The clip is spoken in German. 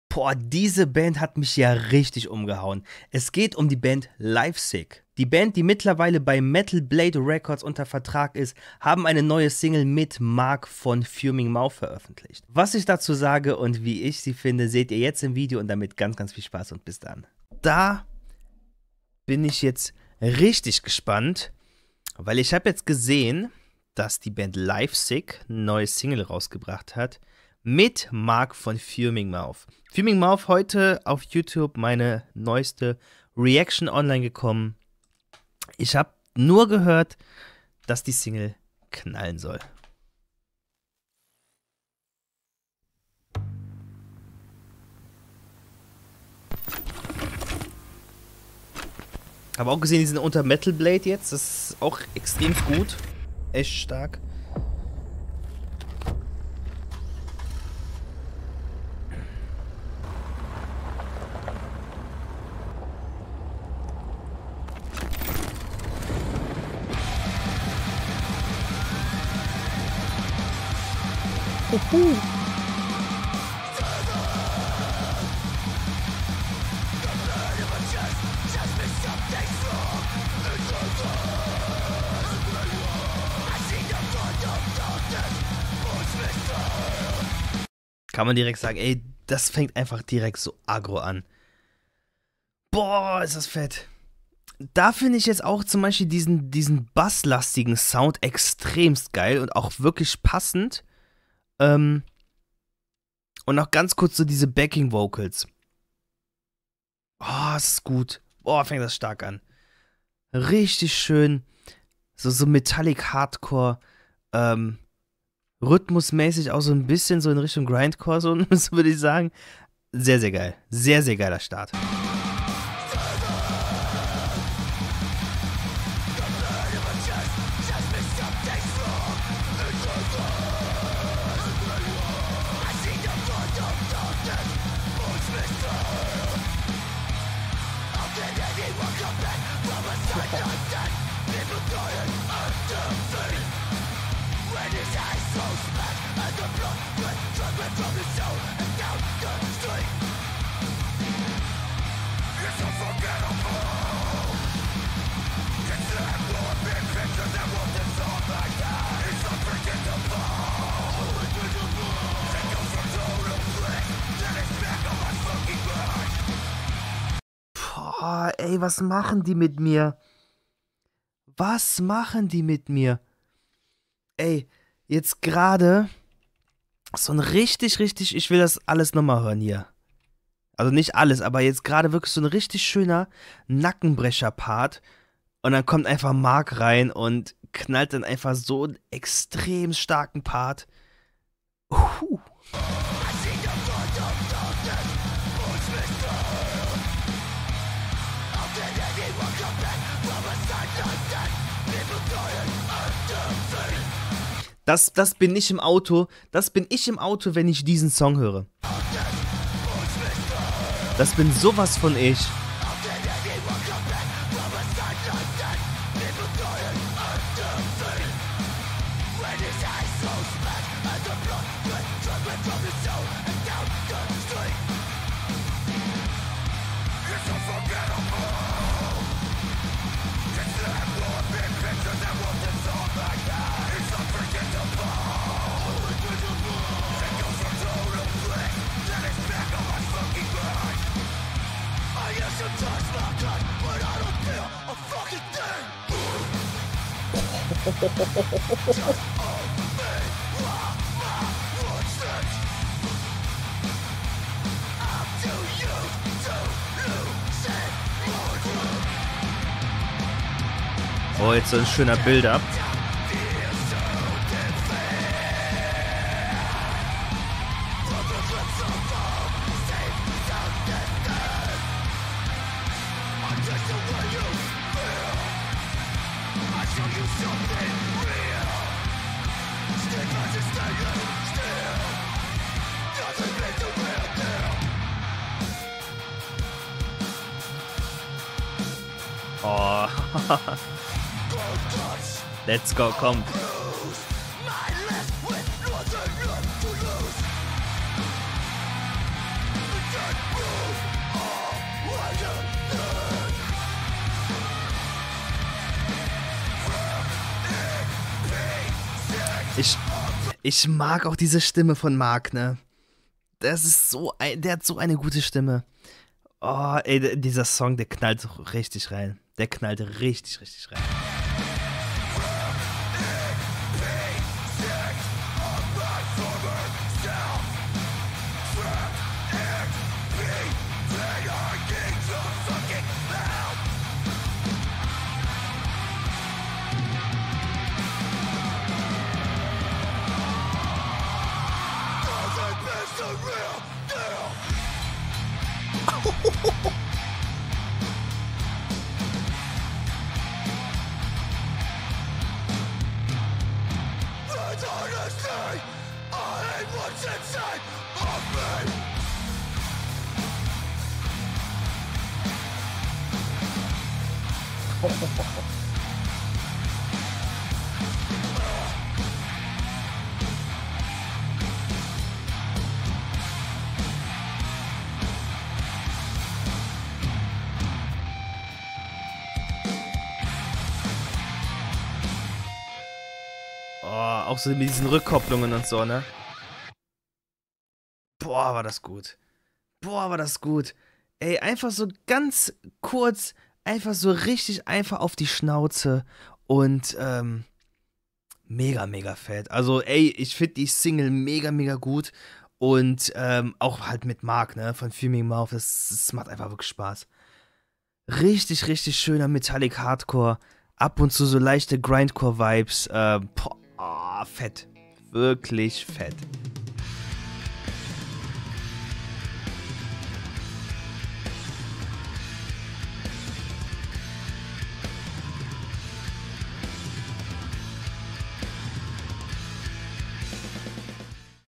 Boah, diese Band hat mich ja richtig umgehauen. Es geht um die Band Livesick. Die Band, die mittlerweile bei Metal Blade Records unter Vertrag ist, haben eine neue Single mit Mark von Fuming Mouth veröffentlicht. Was ich dazu sage und wie ich sie finde, seht ihr jetzt im Video und damit ganz, ganz viel Spaß und bis dann. Da bin ich jetzt richtig gespannt, weil ich habe jetzt gesehen, dass die Band Livesick eine neue Single rausgebracht hat mit Mark von Fuming Mouth. Fuming Mouth heute auf YouTube meine neueste Reaction online gekommen. Ich habe nur gehört, dass die Single knallen soll. Habe auch gesehen, die sind unter Metal Blade jetzt. Das ist auch extrem gut. Echt stark. Kann man direkt sagen, ey, das fängt einfach direkt so aggro an. Boah, ist das fett. Da finde ich jetzt auch zum Beispiel diesen basslastigen Sound extremst geil und auch wirklich passend. Und noch ganz kurz so diese Backing Vocals. Oh, das ist gut. Boah, fängt das stark an. Richtig schön. So Metallic Hardcore. Rhythmusmäßig auch so ein bisschen so in Richtung Grindcore, so würde ich sagen. Sehr, sehr geil. Sehr, sehr geiler Start. Boah, ey, was machen die mit mir? Was machen die mit mir? Ey, jetzt gerade so ein richtig, ich will das alles nochmal hören hier. Also nicht alles, aber jetzt gerade wirklich so ein richtig schöner Nackenbrecher-Part. Und dann kommt einfach Mark rein und knallt dann einfach so einen extrem starken Part. Das bin ich im Auto. Das bin ich im Auto, wenn ich diesen Song höre. Das bin sowas von ich. Oh, jetzt so ein schöner Build-up. Oh. Let's go, komm. Ich mag auch diese Stimme von Mark, ne? Das ist der hat so eine gute Stimme. Oh, ey, dieser Song, der knallt so richtig rein. Der knallt richtig, richtig rein. Oh, auch so mit diesen Rückkopplungen und so, ne? Boah, war das gut. Boah, war das gut. Ey, einfach so ganz kurz, einfach so richtig einfach auf die Schnauze und, mega, mega fett. Also, ey, ich finde die Single mega, mega gut und, auch halt mit Mark, ne, von Fuming Mouth, das macht einfach wirklich Spaß. Richtig, richtig schöner Metallic Hardcore, ab und zu so leichte Grindcore-Vibes, boah, fett. Wirklich fett.